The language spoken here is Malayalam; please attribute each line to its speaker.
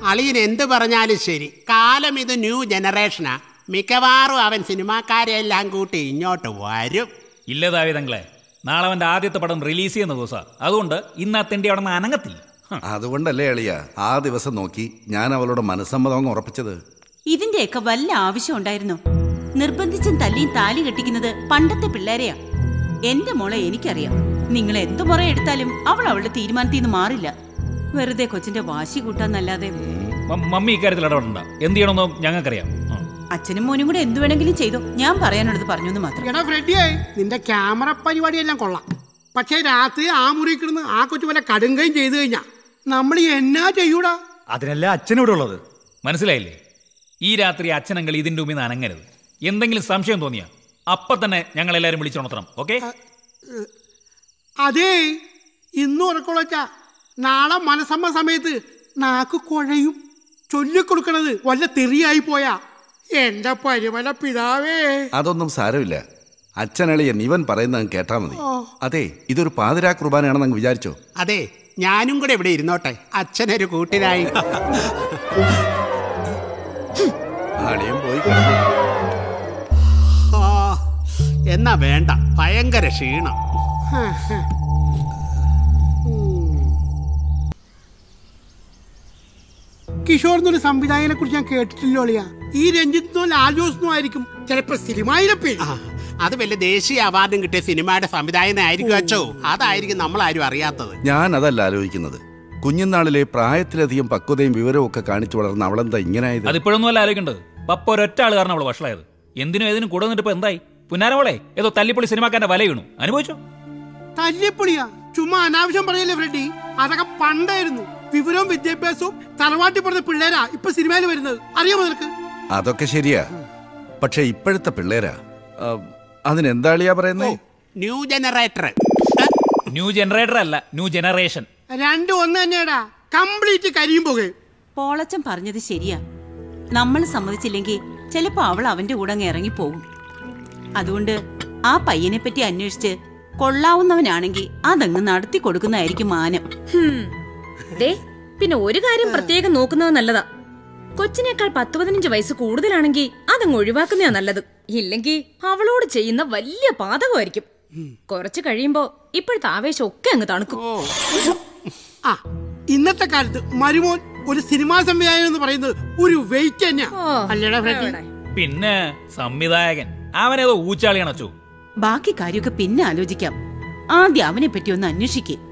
Speaker 1: അളിയൻ എന്ത് പറഞ്ഞാലും ശരി, കാലം ഇത് ന്യൂ ജനറേഷനാ. മിക്കവാറും അവൻ സിനിമാക്കാരെല്ലാം കൂട്ടി ഇങ്ങോട്ട് വരും.
Speaker 2: ഇല്ലതാവി തങ്ങളെ, നാളെ അവന്റെ ആദ്യത്തെ പടം റിലീസ് ചെയ്യുന്ന ദിവസം. അതുകൊണ്ട് ഇന്ന് ആ തെണ്ടി അവിടെ നിന്ന് അനങ്ങത്തില്ല.
Speaker 3: അതുകൊണ്ടല്ലേ അളിയ ആ ദിവസം നോക്കി ഞാൻ അവളുടെ മനസ്സമ്മതം ഉറപ്പിച്ചത്.
Speaker 4: ഇതിന്റെയൊക്കെ വല്ല ആവശ്യം ഉണ്ടായിരുന്നു? നിർബന്ധിച്ചും തല്ലിയും താലി കെട്ടിക്കുന്നത് പണ്ടത്തെ പിള്ളേരെയാ. എന്റെ മോളെ എനിക്കറിയാം. നിങ്ങൾ എന്തു മുറ എടുത്താലും അവൾ അവളുടെ തീരുമാനത്തിൽ നിന്ന് മാറില്ല. വെറുതെ കൊച്ചിന്റെ വാശി കൂട്ടാന്നല്ലാതെ.
Speaker 2: മമ്മി ഇക്കാര്യത്തിൽ ഇടപെടണ്ട. എന്ത് ചെയ്യണമെന്നോ ഞങ്ങൾക്കറിയാം.
Speaker 4: അച്ഛനും മോനും കൂടെ എന്തു വേണമെങ്കിലും ചെയ്തോ. ഞാൻ പറയാനുള്ളത് പറഞ്ഞു മാത്രം.
Speaker 5: എടാ ഫ്രെഡിയായി, നിന്റെ ക്യാമറ പരിപാടിയെല്ലാം കൊള്ളാം. പക്ഷേ രാത്രി ആ മുറി കിടന്ന് ആ കൊച്ചു വല്ല കടുങ്കയും ചെയ്തു കഴിഞ്ഞാ നമ്മൾ എന്നാ ചെയ്യൂടാ?
Speaker 6: അതിനല്ല അച്ഛനോട് ഉള്ളത്.
Speaker 2: മനസ്സിലായില്ലേ? ഈ രാത്രി അച്ഛനങ്ങൾ ഇതിന്റെ മുമ്പിൽ നിന്ന് അനങ്ങരുത്. എന്തെങ്കിലും സംശയം തോന്നിയാ അപ്പൊ തന്നെ ഞങ്ങൾ എല്ലാരും വിളിച്ചുണർത്തണം. ഓക്കെ?
Speaker 5: അതേ, ഇന്നും ഉറക്കൊള്ളച്ചാ നാളെ മനസ്സമ്മ സമയത്ത് നാക്ക് കുഴയും. ചൊല്ലിക്കൊടുക്കണത് വല്ല തെറിയായി പോയാ എന്റെ പരിമല പിതാവേ.
Speaker 3: അതൊന്നും സാരമില്ല. അച്ഛനളിയൻ ഇവൻ പറയുന്നത് കേട്ടാ മതി. അതെ, ഇതൊരു പാതിരാ കുർബാനയാണെന്ന് അങ്ങ് വിചാരിച്ചോ?
Speaker 1: അതെ, ഞാനും കൂടെ ഇവിടെ ഇരുന്നോട്ടെ, അച്ഛനൊരു കൂട്ടിനായി.
Speaker 3: അളിയൻ പോയി.
Speaker 1: എന്നാ വേണ്ട, ഭയങ്കര ക്ഷീണം.
Speaker 5: കിഷോർ എന്നൊരു സംവിധായകനെ കുറിച്ച് ഞാൻ കേട്ടിട്ടില്ലോ അളിയാ. ഈ രഞ്ജിത്തിനോ ലാൽ ജോസിനോ ആയിരിക്കും ചിലപ്പോ സിനിമയിലെ പേര്.
Speaker 1: അത് വല്ല ദേശീയ അവാർഡും കിട്ടിയ സിനിമയുടെ സംവിധായകനായിരിക്കും അച്ചോ. അതായിരിക്കും നമ്മളാരും അറിയാത്തത്.
Speaker 3: ഞാൻ അതല്ല ആലോചിക്കുന്നത്. കുഞ്ഞുനാളിലെ പ്രായത്തിലധികം പക്വതയും വിവരവും ഒക്കെ കാണിച്ചു വളർന്ന അവളെന്താ ഇങ്ങനായത്?
Speaker 2: അതിപ്പോഴൊന്നും അല്ല ആലോചിക്കേണ്ടത്. പപ്പ ഒരൊറ്റ ആൾ കാരണം അവൾ വഷളായത്. എന്തിനും ഏതിനും കൂടെ നിന്നിട്ട് ഇപ്പൊ എന്തായി? പുന്നാരമോളെ ഏതോ തല്ലിപ്പൊളി സിനിമാക്കാരന്റെ വല വീണു. അനുഭവിച്ചോ?
Speaker 5: തല്ലിപ്പൊളിയാ? ചുമ്മാ അനാവശ്യം പറയല്ലേ ഫ്രെഡി. അതൊക്കെ പണ്ടായിരുന്നു. വിവരവും വിദ്യാഭ്യാസവും തറവാട്ടി പറഞ്ഞ പിള്ളേരാ ഇപ്പൊ സിനിമയിൽ വരുന്നത്. അറിയാമോ നിനക്ക്?
Speaker 3: അതൊക്കെ ശരിയാ. പക്ഷെ ഇപ്പോഴത്തെ പിള്ളേരാ. അതിനെന്താളിയാ പറയുന്നേ?
Speaker 1: New generator.
Speaker 2: ന്യൂ ജനറേറ്റർ അല്ല, ന്യൂ ജനറേഷൻ.
Speaker 5: രണ്ടും ഒന്ന് തന്നെയാടാ. കംപ്ലീറ്റ് കരിയും പോകും.
Speaker 4: പോളച്ചൻ പറഞ്ഞത് ശരിയാ. നമ്മൾ സമ്മതിച്ചില്ലെങ്കിൽ ചിലപ്പോ അവൾ അവന്റെ കൂടെ അങ്ങ് ഇറങ്ങിപ്പോകും. അതുകൊണ്ട് ആ പയ്യനെ പറ്റി അന്വേഷിച്ച് കൊള്ളാവുന്നവനാണെങ്കിൽ അതങ്ങ് നടത്തി കൊടുക്കുന്നതായിരിക്കും മാനം.
Speaker 7: പിന്നെ ഒരു കാര്യം പ്രത്യേകം നോക്കുന്നത് നല്ലതാ. കൊച്ചിനേക്കാൾ 10-15 വയസ്സ് കൂടുതലാണെങ്കിൽ അതങ്ങ് ഒഴിവാക്കുന്നതാ നല്ലത്. ഇല്ലെങ്കിൽ അവളോട് ചെയ്യുന്ന വലിയ പാതകമായിരിക്കും. കുറച്ച് കഴിയുമ്പോ ഇപ്പോഴത്തെ ആവേശം ഒക്കെ അങ്ങ് തണുക്കും.
Speaker 5: ഇന്നത്തെ കാലത്ത് മരുമോൻ ഒരു സിനിമാ സംവിധായകൻ എന്ന് പറയുന്നത് ഒരു വെയിറ്റ് തന്നെയാ. അല്ലേടാ ഫ്രെഡി?
Speaker 2: പിന്നെ സംവിധായകൻ അവനേതോ ഊച്ചാളിയാണോ?
Speaker 4: ബാക്കി കാര്യമൊക്കെ പിന്നെ ആലോചിക്കാം. ആദ്യം അവനെ പറ്റി ഒന്ന് അന്വേഷിക്കേ.